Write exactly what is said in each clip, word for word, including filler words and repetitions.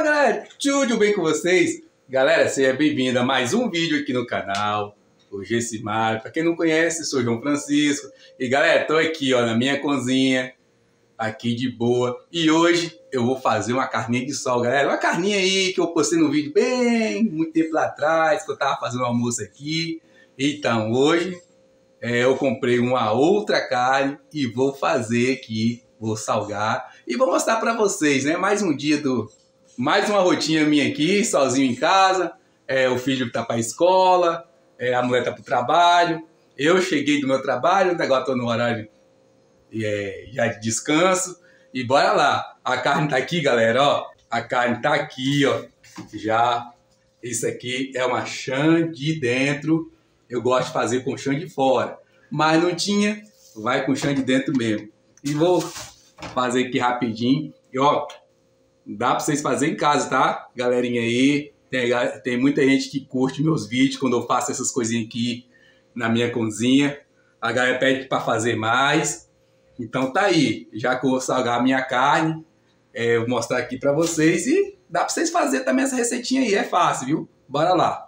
Fala galera, tudo bem com vocês? Galera, seja bem-vindo a mais um vídeo aqui no canal, o Gessimar. Para quem não conhece, sou João Francisco. E galera, tô aqui ó, na minha cozinha, aqui de boa. E hoje eu vou fazer uma carninha de sol, galera. Uma carninha aí que eu postei no vídeo bem muito tempo lá atrás, que eu tava fazendo um almoço aqui. Então hoje é, eu comprei uma outra carne e vou fazer aqui, vou salgar e vou mostrar para vocês, né? Mais um dia do... Mais uma rotina minha aqui, sozinho em casa. É, o filho tá para a escola, é, a mulher tá para o trabalho. Eu cheguei do meu trabalho, agora estou no horário é, já de descanso. E bora lá. A carne tá aqui, galera, ó. A carne tá aqui, ó. Já. Isso aqui é uma chã de dentro. Eu gosto de fazer com chã de fora. Mas não tinha, vai com chã de dentro mesmo. E vou fazer aqui rapidinho. E ó, dá para vocês fazerem em casa, tá? Galerinha aí, tem, tem muita gente que curte meus vídeos quando eu faço essas coisinhas aqui na minha cozinha. A galera pede para fazer mais. Então tá aí, já que eu vou salgar a minha carne, é, eu vou mostrar aqui para vocês e dá para vocês fazerem também essa receitinha aí, é fácil, viu? Bora lá.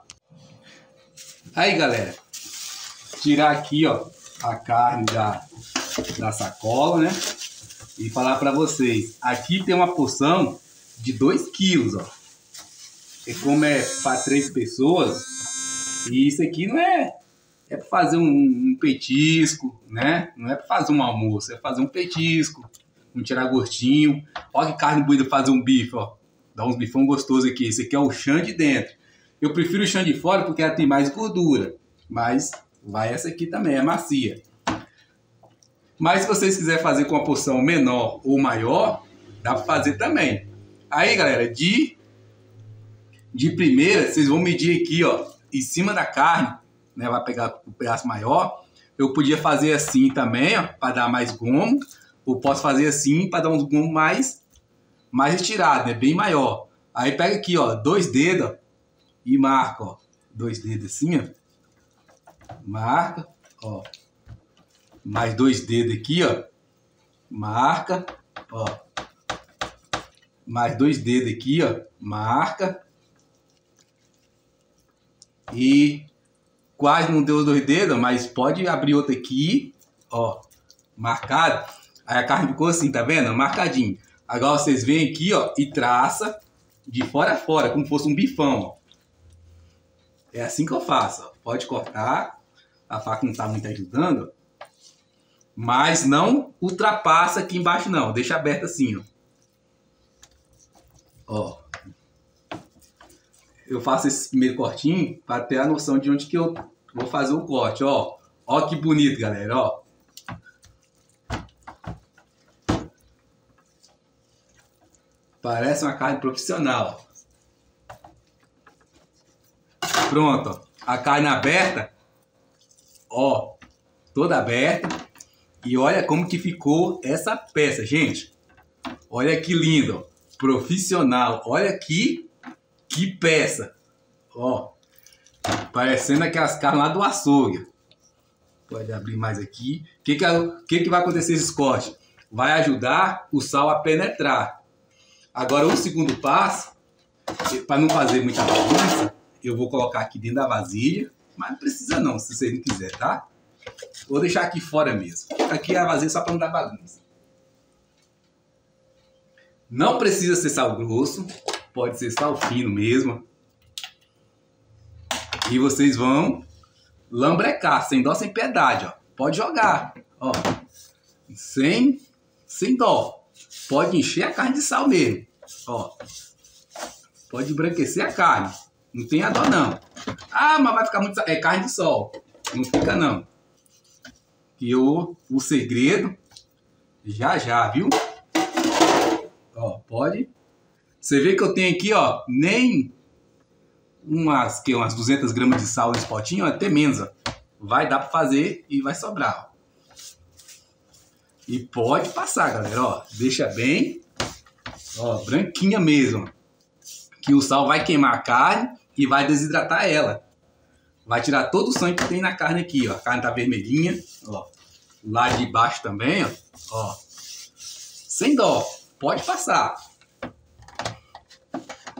Aí, galera, tirar aqui, ó, a carne da, da sacola, né? E falar para vocês, aqui tem uma porção de dois quilos, ó. E como é para três pessoas, e isso aqui não é, é para fazer um, um petisco, né? Não é para fazer um almoço, é fazer um petisco, um tirar gostinho. Olha que carne bonita fazer um bife, ó. Dá uns bifão gostosos aqui. Esse aqui é o chã de dentro. Eu prefiro o chã de fora porque ela tem mais gordura, mas vai essa aqui também, é macia. Mas se vocês quiserem fazer com uma porção menor ou maior, dá para fazer também. Aí, galera, de, de primeira, vocês vão medir aqui, ó, em cima da carne, né? Vai pegar o um pedaço maior. Eu podia fazer assim também, ó, para dar mais gomo. Ou posso fazer assim para dar uns gomos mais, mais estirado, né? Bem maior. Aí pega aqui, ó, dois dedos, ó, e marca, ó. Dois dedos assim, ó. Marca, ó. Mais dois dedos aqui, ó. Marca, ó. Mais dois dedos aqui, ó. Marca. E quase não deu os dois dedos, mas pode abrir outro aqui, ó. Marcado. Aí a carne ficou assim, tá vendo? Marcadinho. Agora vocês vêm aqui, ó, e traça de fora a fora, como fosse um bifão, ó. É assim que eu faço, ó. Pode cortar. A faca não tá muito ajudando, ó. Mas não ultrapassa aqui embaixo não, deixa aberto assim, ó. Ó. Eu faço esse primeiro cortinho para ter a noção de onde que eu vou fazer o corte, ó. Ó que bonito, galera, ó. Parece uma carne profissional. Pronto, ó. A carne aberta, ó, toda aberta. E olha como que ficou essa peça, gente. Olha que lindo, ó. Profissional. Olha aqui, que peça. Ó, parecendo aquelas carnes lá do açougue. Pode abrir mais aqui. O que que, que que vai acontecer esses cortes? Vai ajudar o sal a penetrar. Agora o segundo passo, para não fazer muita bagunça, eu vou colocar aqui dentro da vasilha. Mas não precisa não, se vocês não quiserem, tá? Vou deixar aqui fora mesmo. Aqui é a vasilha só para não dar bagunça. Não precisa ser sal grosso. Pode ser sal fino mesmo. E vocês vão lambrecar, sem dó, sem piedade, ó. Pode jogar, ó. Sem, sem dó. Pode encher a carne de sal mesmo, ó. Pode embranquecer a carne. Não tem a dó, não. Ah, mas vai ficar muito... É carne de sol. Não fica, não. E o, o segredo, já já, viu? Ó, pode. Você vê que eu tenho aqui, ó, nem umas, que, umas duzentas gramas de sal nesse potinho, ó, até menos, ó. Vai dar pra fazer e vai sobrar, ó. E pode passar, galera, ó. Deixa bem, ó, branquinha mesmo. Que o sal vai queimar a carne e vai desidratar ela. Vai tirar todo o sangue que tem na carne aqui, ó. A carne tá vermelhinha, ó. Lá de baixo também, ó. Ó. Sem dó. Pode passar.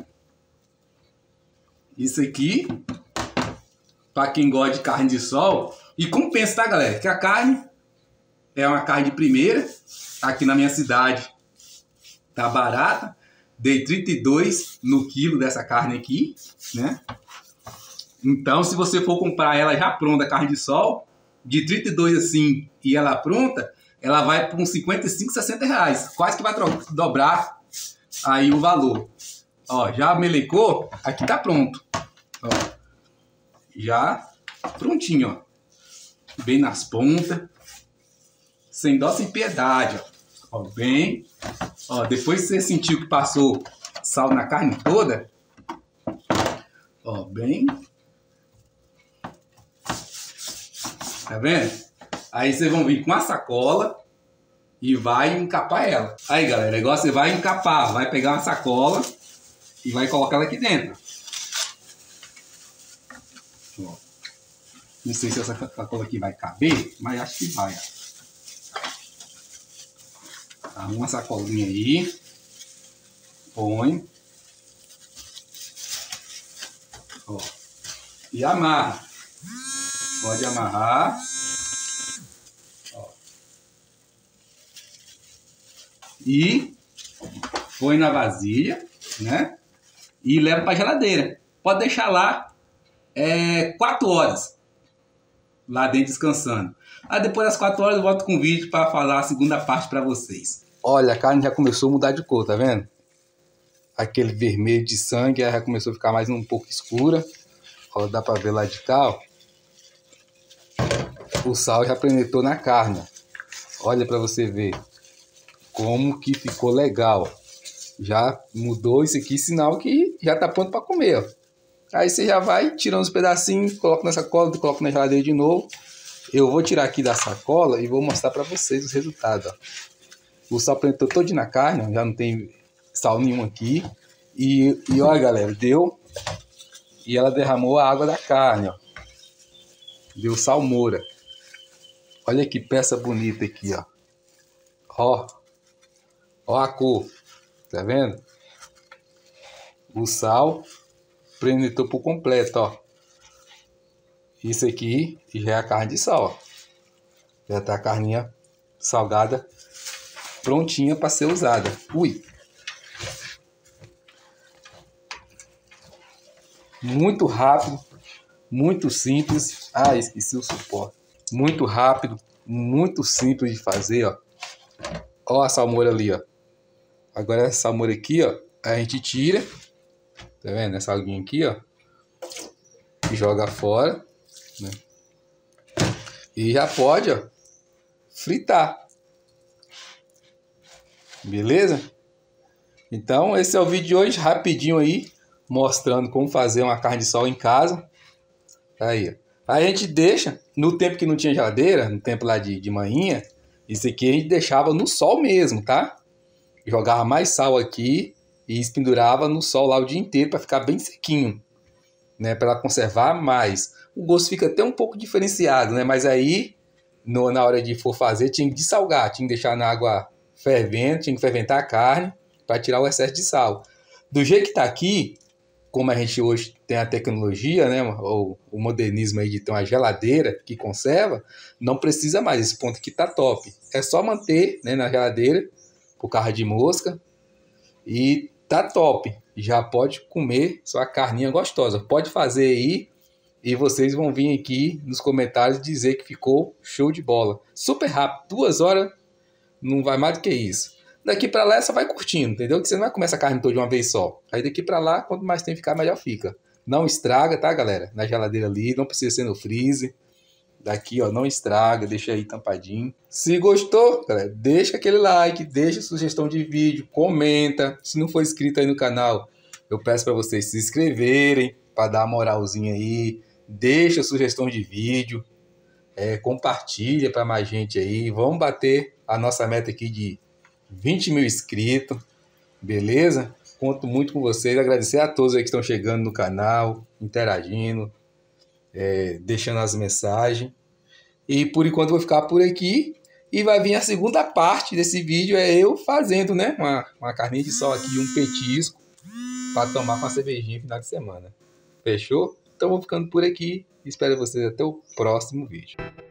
Isso aqui, para quem gosta de carne de sol, e compensa, tá, galera? Que a carne é uma carne de primeira, aqui na minha cidade tá barata, dei trinta e dois no quilo dessa carne aqui, né? Então, se você for comprar ela já pronta, carne de sol, de trinta e dois assim, e ela pronta, ela vai por uns cinquenta e cinco, sessenta reais, quase que vai dobrar aí o valor. Ó, já melecou, aqui tá pronto. Ó, já prontinho, ó. Bem nas pontas. Sem dó, sem piedade, ó. Ó, bem. Ó, depois que você sentiu que passou sal na carne toda, ó, bem. Tá vendo? Aí vocês vão vir com a sacola e vai encapar ela. Aí, galera, igual você vai encapar, vai pegar uma sacola e vai colocar ela aqui dentro. Ó. Não sei se essa sacola aqui vai caber, mas acho que vai. Arruma uma sacolinha aí. Põe. Ó. E amarra. Pode amarrar. Ó. E põe na vasilha, né? E leva para a geladeira. Pode deixar lá é, quatro horas. Lá dentro descansando. Aí depois das quatro horas eu volto com o vídeo para falar a segunda parte para vocês. Olha, a carne já começou a mudar de cor, tá vendo? Aquele vermelho de sangue já começou a ficar mais um pouco escura. Ó, dá para ver lá de cá, ó. O sal já penetrou na carne. Olha para você ver como que ficou legal. Já mudou isso aqui, sinal que já tá pronto para comer, ó. Aí você já vai tirando os pedacinhos, coloca na sacola, coloca na geladeira de novo. Eu vou tirar aqui da sacola e vou mostrar para vocês os resultados, ó. O sal penetrou todo na carne, ó. Já não tem sal nenhum aqui. E, e olha, galera, deu. E ela derramou a água da carne, ó. Deu salmoura. Olha que peça bonita aqui, ó. Ó. Ó a cor. Tá vendo? O sal penetrou por completo, ó. Isso aqui já é a carne de sol, ó. Já tá a carninha salgada, prontinha para ser usada. Ui! Muito rápido, muito simples. Ah, esqueci o suporte. Muito rápido, muito simples de fazer, ó. Ó a salmoura ali, ó. Agora essa salmoura aqui, ó, a gente tira. Tá vendo? Essa aguinha aqui, ó. E joga fora, né? E já pode, ó, fritar. Beleza? Então, esse é o vídeo de hoje, rapidinho aí, mostrando como fazer uma carne de sol em casa. Aí, ó. Aí a gente deixa, no tempo que não tinha geladeira, no tempo lá de, de manhinha, isso aqui a gente deixava no sol mesmo, tá? Jogava mais sal aqui e pendurava no sol lá o dia inteiro para ficar bem sequinho, né? Para ela conservar mais. O gosto fica até um pouco diferenciado, né? Mas aí, no, na hora de for fazer, tinha que dessalgar, tinha que deixar na água fervendo, tinha que ferventar a carne para tirar o excesso de sal. Do jeito que tá aqui, como a gente hoje tem a tecnologia, né, ou o modernismo aí de ter uma geladeira que conserva, não precisa mais, esse ponto aqui tá top. É só manter, né, na geladeira, por causa de mosca, e tá top. Já pode comer sua carninha gostosa. Pode fazer aí e vocês vão vir aqui nos comentários dizer que ficou show de bola. Super rápido, duas horas, não vai mais do que isso. Daqui para lá, só vai curtindo, entendeu? Que você não vai comer essa carne toda de uma vez só. Aí daqui para lá, quanto mais tempo ficar, melhor fica. Não estraga, tá, galera? Na geladeira ali, não precisa ser no freezer. Daqui, ó, não estraga, deixa aí tampadinho. Se gostou, galera, deixa aquele like, deixa sugestão de vídeo, comenta. Se não for inscrito aí no canal, eu peço para vocês se inscreverem, para dar uma moralzinha aí. Deixa sugestão de vídeo, é, compartilha para mais gente aí. Vamos bater a nossa meta aqui de vinte mil inscritos, beleza? Conto muito com vocês, agradecer a todos aí que estão chegando no canal, interagindo, é, deixando as mensagens. E por enquanto eu vou ficar por aqui e vai vir a segunda parte desse vídeo, é eu fazendo, né, uma, uma carninha de sol aqui, um petisco para tomar com a cervejinha no final de semana. Fechou? Então vou ficando por aqui. Espero vocês até o próximo vídeo.